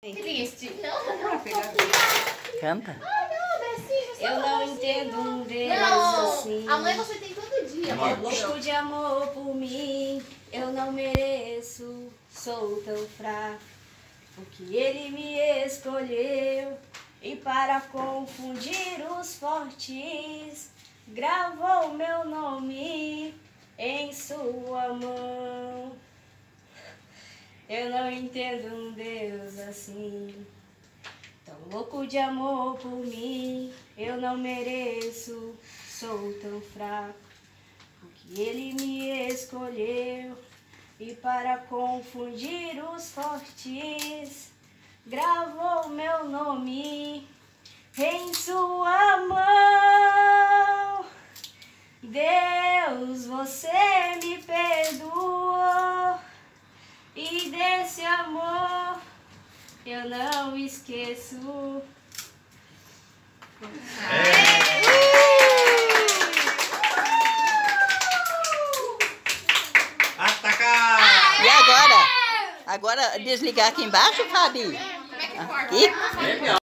Triste. Canta. Eu não entendo um Deus assim. A mãe você tem todo dia. É louco de amor por mim. Eu não mereço, sou tão fraco. Porque ele me escolheu. E para confundir os fortes, gravou meu nome em sua mão. Eu não entendo um Deus assim, tão louco de amor por mim. Eu não mereço, sou tão fraco, porque ele me escolheu. E para confundir os fortes, gravou meu nome em sua mão. Deus, você me perdoou, e desse amor eu não esqueço. Atacar! E agora? Agora desligar aqui embaixo, Fabi? Como é que corta? Aqui?